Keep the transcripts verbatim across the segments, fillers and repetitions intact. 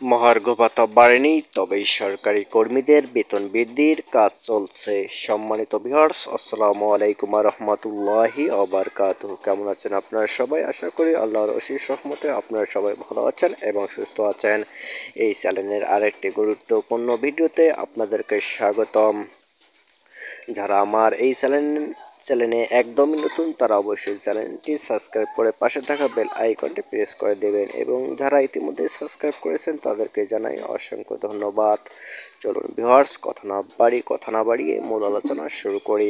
মহার্ঘ ভাতা বাড়েনি, তবে সরকারি কর্মীদের বেতন বৃদ্ধির কাজ চলছে। সম্মানিত ভিউয়ার্স, আসসালামু আলাইকুম ওয়া রাহমাতুল্লাহি ওয়া বারাকাতুহু। কেমন আছেন আপনারা সবাই? আশা করি আল্লাহর অশেষ রহমতে আপনারা সবাই ভালো আছেন এবং সুস্থ আছেন। এই চ্যানেলের আরেকটি গুরুত্বপূর্ণ ভিডিওতে আপনাদেরকে স্বাগতম। যারা আমার এই চ্যানেল চ্যানেলে একদমই নতুন তারা অবশ্যই চ্যানেলটি সাবস্ক্রাইব করে পাশে থাকা বেল আইকনটি প্রেস করে দেবেন, এবং যারা ইতিমধ্যে সাবস্ক্রাইব করেছেন তাদেরকে জানাই অসংখ্য ধন্যবাদ। চলুন ভিউয়ার্স, কথা না বাড়ি কথা না বাড়িয়ে মূল আলোচনা শুরু করি।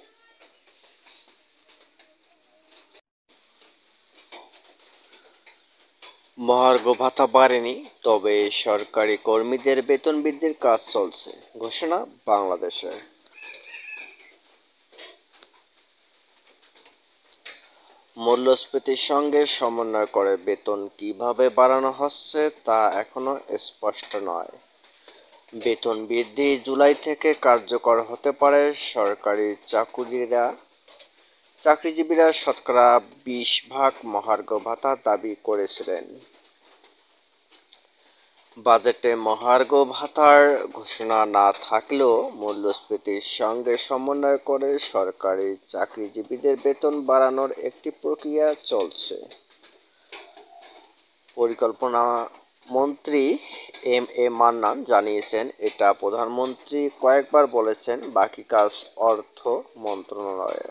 মহার্ঘ ভাতা বাড়েনি, তবে সরকারি কর্মীদের বেতন বৃদ্ধির কাজ চলছে, ঘোষণা বাংলাদেশের। মূল্যস্ফীতির সঙ্গে সমন্বয় করে বেতন কিভাবে বাড়ানো হচ্ছে তা এখনো স্পষ্ট নয়। বেতন বৃদ্ধি জুলাই থেকে কার্যকর হতে পারে। সরকারি চাকুরিরা চাকরিজীবীরা শতকরা বিশ ভাগ মহার্ঘ ভাতা দাবি করেছিলেন। বাজেটে মহার্ঘ ভাতার ঘোষণা না থাকলেও মূল্যস্ফীতির সঙ্গে সমন্বয় করে সরকারি চাকরিজীবীদের বেতন বাড়ানোর একটি প্রক্রিয়া চলছে। পরিকল্পনা মন্ত্রী এম এ মান্নান জানিয়েছেন, এটা প্রধানমন্ত্রী কয়েকবার বলেছেন, বাকি কাজ অর্থ মন্ত্রণালয়ের।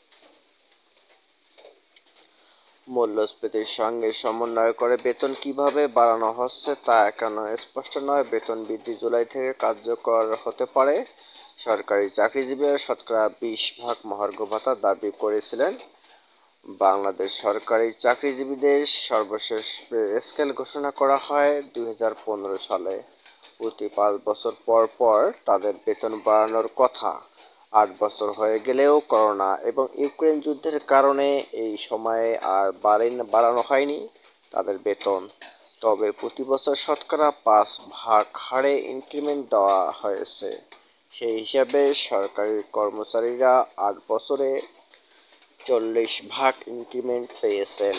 মূল্যস্ফীতির সঙ্গে সমন্বয় করে বেতন কিভাবে বাড়ানো হচ্ছে তা এখনো স্পষ্ট নয়। বেতন বৃদ্ধি জুলাই থেকে কার্যকর হতে পারে। সরকারি চাকরিজীবীরা শতকরা বিশ ভাগ মহার্ঘ ভাতা দাবি করেছিলেন। বাংলাদেশ সরকারি চাকরিজীবীদের সর্বশেষ পে স্কেল ঘোষণা করা হয় দুই হাজার পনেরো সালে। প্রতি পাঁচ বছর পর পর তাদের বেতন বাড়ানোর কথা। আট বছর হয়ে গেলেও করোনা এবং ইউক্রেন যুদ্ধের কারণে এই সময়ে আর বাড়ানো হয়নি তাদের বেতন। তবে প্রতি বছর শতকরা পাঁচ ভাগ হারে ইনক্রিমেন্ট দেওয়া হয়েছে। সেই হিসাবে সরকারি কর্মচারীরা আট বছরে চল্লিশ ভাগ ইনক্রিমেন্ট পেয়েছেন।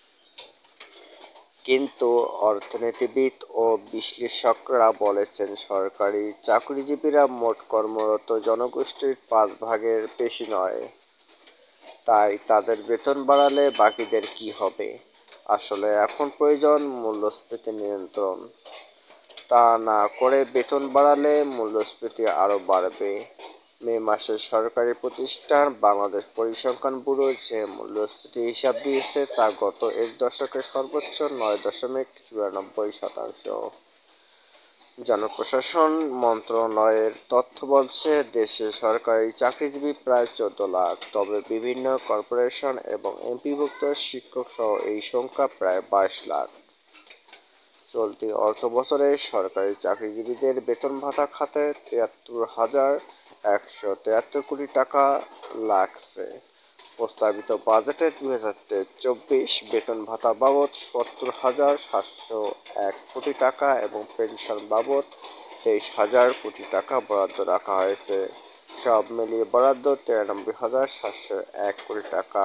কিন্তু অর্থনীতিবিদ ও বিশ্লেষকরা বলছেন, সরকারি চাকরিজীবীরা মোট কর্মরত জনগোষ্ঠীর পাঁচ ভাগের বেশি নয়। তাই তাদের বেতন বাড়ালে বাকিদের কি হবে? আসলে এখন প্রয়োজন মূল্যস্ফীতি নিয়ন্ত্রণ। তা না করে বেতন বাড়ালে মূল্যস্ফীতি আরও বাড়বে। মে মাসে সরকারি প্রতিষ্ঠান বাংলাদেশ পরিসংখ্যান ব্যুরো যে মূল্যস্ফীতি হিসাব দিয়েছে তা গত এক দশকে সর্বোচ্চ নয় দশমিক চুরানব্বই শতাংশ। জনপ্রশাসন মন্ত্রণালয়ের তথ্য বলছে, দেশে সরকারি চাকরিজীবী প্রায় চোদ্দ লাখ, তবে বিভিন্ন কর্পোরেশন এবং এমপিভুক্ত শিক্ষক সহ এই সংখ্যা প্রায় বাইশ লাখ। চলতি অর্থবছরে সরকারি চাকরিজীবীদের বেতন ভাতা খাতে তিয়াত্তর হাজার একশো তিয়াত্তর কোটি টাকা লাগছে। প্রস্তাবিত বাজেটে দুই হাজার তেইশ চব্বিশ বেতন ভাতা বাবদ সত্তর হাজার সাতশো এক কোটি টাকা এবং পেনশন বাবদ তেইশ হাজার কোটি টাকা বরাদ্দ রাখা হয়েছে। সব মিলিয়ে বরাদ্দ তিরানব্বই হাজার সাতশো এক কোটি টাকা।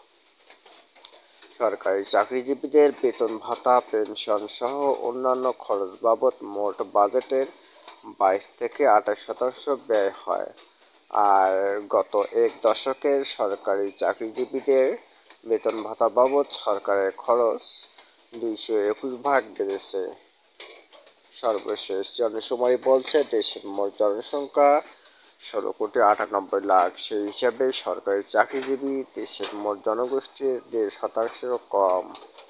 সরকারি চাকরিজীবীদের বেতন ভাতা, পেনশন সহ অন্যান্য খরচ বাবদ মোট বাজেটের বাইশ থেকে আঠাশ শতাংশ ব্যয় হয়। আর গত এক দশকের সরকারি চাকরিজীবীদের বেতন ভাতা বাবদ সরকারের খরচ দুইশো একুশ ভাগ বেড়েছে। সর্বশেষ জনশুমারি বলছে, দেশের মোট জনসংখ্যা ষোলো কোটি আটানব্বই লাখ। সেই হিসাবে সরকারি চাকরিজীবী দেশের মোট জনগোষ্ঠীর দেড় শতাংশেরও কম।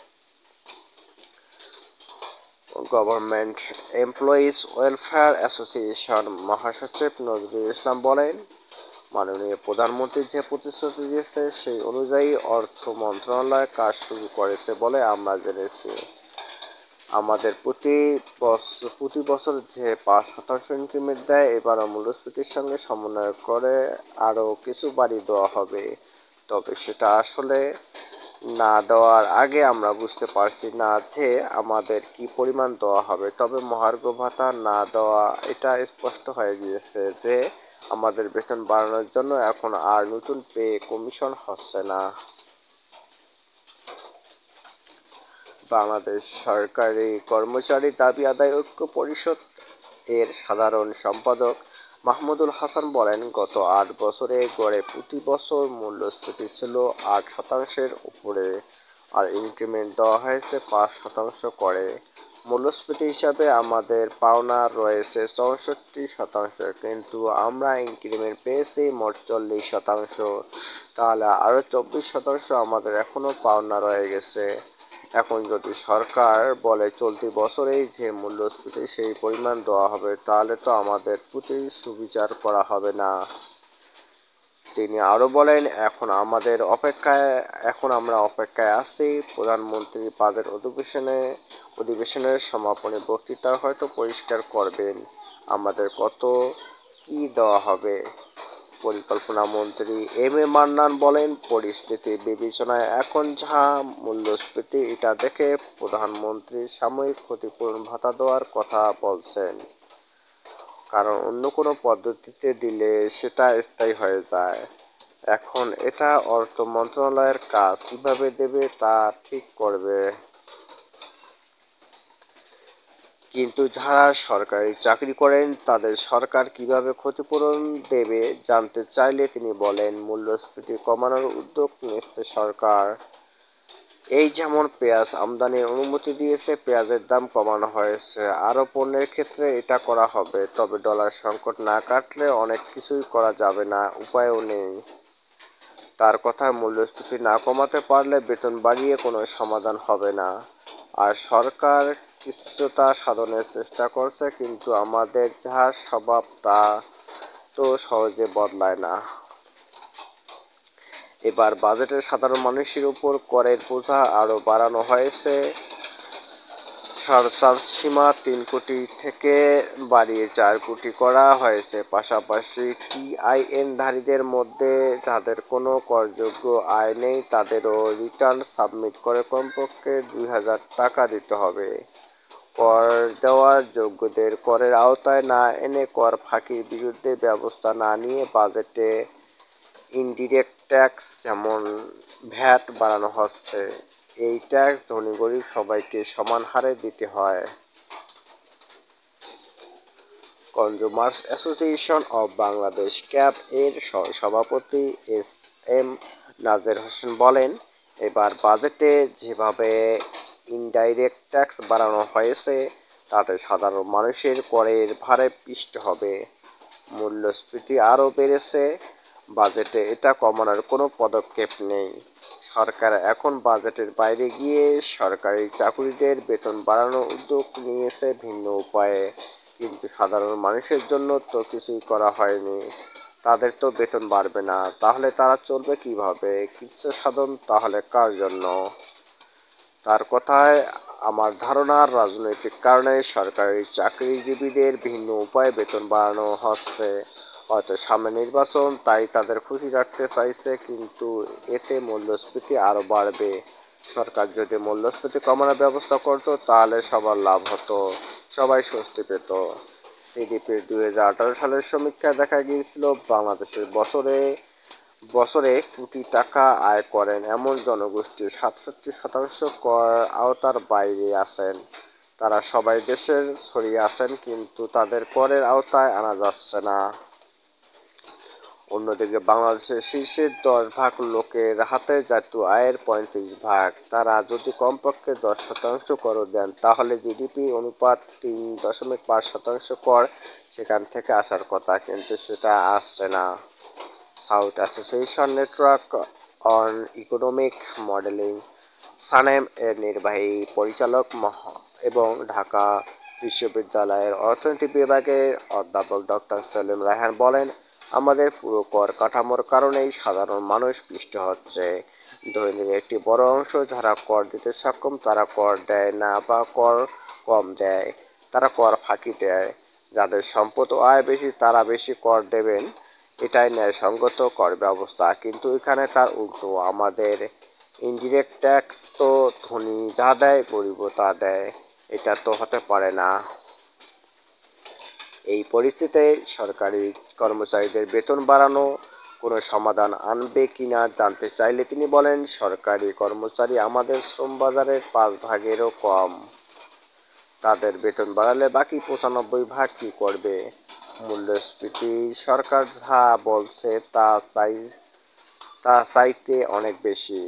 গভর্নমেন্ট এমপ্লয়িজ ওয়েলফেয়ার অ্যাসোসিয়েশন মহাসচিব নজরুল ইসলাম বলেন, মাননীয় প্রধানমন্ত্রী যে প্রতিশ্রুতি দিয়েছে সেই অনুযায়ী অর্থ মন্ত্রণালয় কাজ শুরু করেছে বলে আমরা জেনেছি। আমাদের প্রতি বছর প্রতি বছর যে পাঁচ শতাংশ ইনক্রিমেন্ট দেয়, এবারও মূল্যস্ফীতির সঙ্গে সমন্বয় করে আরও কিছু বাড়িয়ে দেওয়া হবে। তবে সেটা আসলে না দেওয়ার আগে আমরা বুঝতে পারছি না যে আমাদের কি পরিমাণ দেওয়া হবে। তবে মহার্ঘ ভাতা না দেওয়া এটা স্পষ্ট হয়ে গিয়েছে যে আমাদের বেতন বাড়ানোর জন্য এখন আর নতুন পে কমিশন হচ্ছে না। বাংলাদেশ সরকারি কর্মচারী দাবি আদায় ঐক্য পরিষদ এর সাধারণ সম্পাদক মাহমুদুল হাসান বলেন, গত আট বছরে গড়ে প্রতি বছর মূল্যস্ফীতি ছিল আট শতাংশের উপরে, আর ইনক্রিমেন্ট দেওয়া হয়েছে পাঁচ শতাংশ করে। মূল্যস্ফীতি হিসাবে আমাদের পাওনা রয়েছে চৌষট্টি শতাংশ, কিন্তু আমরা ইনক্রিমেন্ট পেয়েছি মোট চল্লিশ শতাংশ। তাহলে আরও চব্বিশ শতাংশ আমাদের এখনো পাওনা রয়ে গেছে। এখন যদি সরকার বলে চলতি বছরেই যে মূল্যস্ফীতি সেই পরিমাণ দেওয়া হবে, তাহলে তো আমাদের প্রতি সুবিচার করা হবে না। তিনি আরও বলেন, এখন আমাদের অপেক্ষায় এখন আমরা অপেক্ষায় আছি প্রধানমন্ত্রী বাজেট অধিবেশনে অধিবেশনের সমাপনী বক্তৃতা হয়তো পরিষ্কার করবেন আমাদের কত কি দেওয়া হবে। পরিকল্পনা মন্ত্রী এম এ মান্নান বলেন, পরিস্থিতি বিবেচনায় এখন যা মূল্যস্ফীতি এটা দেখে প্রধানমন্ত্রী সাময়িক ক্ষতিপূরণ ভাতা দেওয়ার কথা বলছেন, কারণ অন্য কোনো পদ্ধতিতে দিলে সেটা স্থায়ী হয়ে যায়। এখন এটা অর্থ মন্ত্রণালয়ের কাজ, কিভাবে দেবে তা ঠিক করবে। কিন্তু যারা সরকারি চাকরি করেন তাদের সরকার কিভাবে ক্ষতিপূরণ দেবে জানতে চাইলে তিনি বলেন, মূল্যস্ফীতি কমানোর উদ্যোগ নিচ্ছে সরকার। এই যেমন পেঁয়াজ আমদানির অনুমতি দিয়েছে, পেঁয়াজের দাম কমানো হয়েছে, আরও পণ্যের ক্ষেত্রে এটা করা হবে। তবে ডলার সংকট না কাটলে অনেক কিছুই করা যাবে না, উপায়ও নেই। তার কথায়, মূল্যস্ফীতি না কমাতে পারলে বেতন বাড়িয়ে কোনো সমাধান হবে না। আর সরকার কিছুটা সাধনের চেষ্টা করছে, কিন্তু আমাদের যা স্বভাব তা তো সহজে বদলায় না। এবার বাজেটে সাধারণ মানুষের উপর করের বোঝা আরও বাড়ানো হয়েছে। সরচার্জ সীমা তিন কোটি থেকে বাড়িয়ে চার কোটি করা হয়েছে। পাশাপাশি টিআইএনধারীদের মধ্যে যাদের কোনো করযোগ্য আয় নেই তাদেরও রিটার্ন সাবমিট করে কমপক্ষে দুই হাজার টাকা দিতে হবে। কর দেওয়ার যোগ্যদের করের আওতায় না এনে কর ফাঁকির বিরুদ্ধে ব্যবস্থা না নিয়ে বাজেটে ইনডিরেক্ট ট্যাক্স যেমন ভ্যাট বাড়ানো হচ্ছে। এই ট্যাক্স ধনী গরিব সবাইকে সমান হারে দিতে হয়। Consumers Association of Bangladesh CAB এর সভাপতি এস এম নাজের হোসেন বলেন, এবার বাজেটে যেভাবে ইনডাইরেক্ট ট্যাক্স বাড়ানো হয়েছে তাতে সাধারণ মানুষের করের ভারে পিষ্ট হবে। মূল্যস্ফীতি আরও বেড়েছে, বাজেটে এটা কমানোর কোনো পদক্ষেপ নেই। সরকার এখন বাজেটের বাইরে গিয়ে সরকারি চাকুরিদের বেতন বাড়ানোর উদ্যোগ নিয়েছে ভিন্ন উপায়ে, কিন্তু সাধারণ মানুষের জন্য তো কিছুই করা হয়নি। তাদের তো বেতন বাড়বে না, তাহলে তারা চলবে কিভাবে? কৃচ্ছ সাধন তাহলে কার জন্য? তার কথায়, আমার ধারণা রাজনৈতিক কারণে সরকারি চাকরিজীবীদের ভিন্ন উপায়ে বেতন বাড়ানো হচ্ছে। হয়তো সামনে নির্বাচন, তাই তাদের খুশি রাখতে চাইছে, কিন্তু এতে মূল্যস্ফীতি আরও বাড়বে। সরকার যদি মূল্যস্ফীতি কমানোর ব্যবস্থা করত তাহলে সবার লাভ হতো, সবাই স্বস্তি পেত। সিডিপির দুই হাজার আঠারো সালের সমীক্ষায় দেখা গিয়েছিল, বাংলাদেশের বছরে বছরে কোটি টাকা আয় করেন এমন জনগোষ্ঠীর সাতষট্টি শতাংশ কর আওতার বাইরে আছেন। তারা সবাই দেশের ছড়িয়ে আছেন, কিন্তু তাদের করের আওতায় আনা যাচ্ছে না। অন্যদিকে বাংলাদেশের শীর্ষের দশ ভাগ লোকের হাতে জাতীয় আয়ের পঁয়ত্রিশ ভাগ। তারা যদি কমপক্ষে দশ শতাংশ করও দেন, তাহলে জিডিপি অনুপাত তিন দশমিক পাঁচ শতাংশ কর সেখান থেকে আসার কথা, কিন্তু সেটা আসছে না। South Association Network on Economic Modelling SANEM এর নির্বাহী পরিচালক এবং ঢাকা বিশ্ববিদ্যালয়ের অর্থনীতি বিভাগের অধ্যাপক ডক্টর সেলিম রায়হান বলেন, আমাদের পুরো কর কাঠামোর কারণেই সাধারণ মানুষ পিষ্ট হচ্ছে। ধনীদের একটি বড় অংশ যারা কর দিতে সক্ষম তারা কর দেয় না বা কর কম দেয়, তারা কর ফাঁকি দেয়। যাদের সম্পদ ও আয় বেশি তারা বেশি কর দেবেন, এটাই ন্যায়সঙ্গত কর ব্যবস্থা। কিন্তু এখানে তার উল্টো, আমাদের ইনডিরেক্ট ট্যাক্স তো ধনী যা দেয় গরিবও তা দেয়, এটা তো হতে পারে না। এই পরিস্থিতিতে সরকারি কর্মচারীদের বেতন বাড়ানো কোনো সমাধান আনবে কিনা জানতে চাইলে তিনি বলেন, সরকারি কর্মচারী আমাদের শ্রম বাজারের পাঁচ ভাগেরও কম। তাদের বেতন বাড়ালে বাকি পঁচানব্বই ভাগ কি করবে? মূল্যস্ফীতি সরকার যা বলছে তা চাই তা চাইতে অনেক বেশি।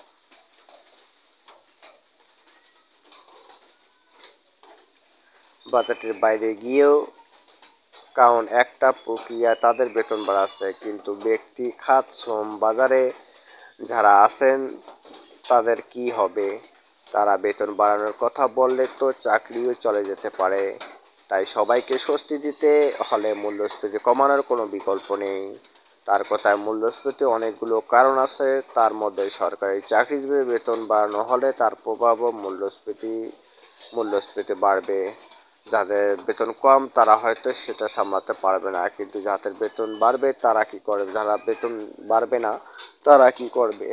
বাজেটের বাইরে গিয়েও কারণ একটা প্রক্রিয়া তাদের বেতন বাড়াচ্ছে, কিন্তু ব্যক্তি খাত শ্রম বাজারে যারা আছেন তাদের কি হবে? তারা বেতন বাড়ানোর কথা বললে তো চাকরিও চলে যেতে পারে। তাই সবাইকে স্বস্তি দিতে হলে মূল্যস্ফীতি কমানোর কোনো বিকল্প নেই। তার কথায় মূল্যস্ফীতি অনেকগুলো কারণ আছে, তার মধ্যে সরকারি চাকরিজীবীর বেতন বাড়ানো হলে তার প্রভাবও মূল্যস্ফীতি মূল্যস্ফীতি বাড়বে। যাদের বেতন কম তারা হয়তো সেটা সামলাতে পারবে না, কিন্তু যাদের বেতন বাড়বে তারা কি করবে? যারা বেতন বাড়বে না তারা কি করবে?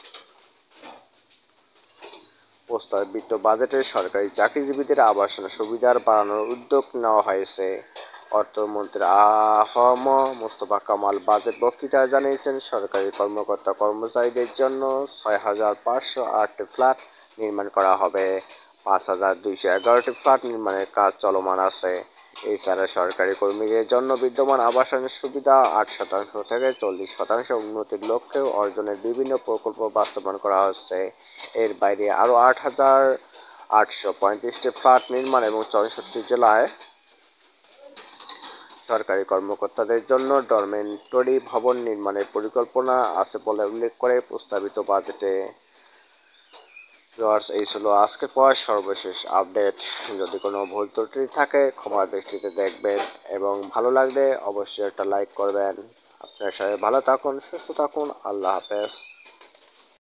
প্রস্তাবিত বাজেটে সরকারি চাকরিজীবীদের আবাসন সুবিধার বাড়ানোর উদ্যোগ নেওয়া হয়েছে। অর্থমন্ত্রী আ হ ম মুস্তফা কামাল বাজেট বক্তৃতায় জানিয়েছেন, সরকারি কর্মকর্তা কর্মচারীদের জন্য ছয় হাজার পাঁচশো আটটি ফ্ল্যাট নির্মাণ করা হবে। পাঁচ হাজার দুইশো এগারোটি ফ্ল্যাট নির্মাণের কাজ চলমান আছে। এছাড়া সরকারি কর্মীদের জন্য বিদ্যমান আবাসনের সুবিধা আট শতাংশ থেকে চল্লিশ শতাংশ উন্নতির লক্ষ্যে অর্জনের বিভিন্ন প্রকল্প বাস্তবায়ন করা হচ্ছে। এর বাইরে আরও আট হাজার আটশো পঁয়ত্রিশটি ফ্ল্যাট নির্মাণ এবং চৌষট্টি জেলায় সরকারি কর্মকর্তাদের জন্য ডরমেটরি ভবন নির্মাণের পরিকল্পনা আছে বলে উল্লেখ করে প্রস্তাবিত বাজেটে। এই ছিল আজকের পর সর্বশেষ আপডেট। যদি কোনো ভুল ত্রুটি থাকে ক্ষমার দৃষ্টিতে দেখবেন এবং ভালো লাগলে অবশ্যই একটা লাইক করবেন। আপনার সবাই ভালো থাকুন, সুস্থ থাকুন। আল্লাহ হাফেজ।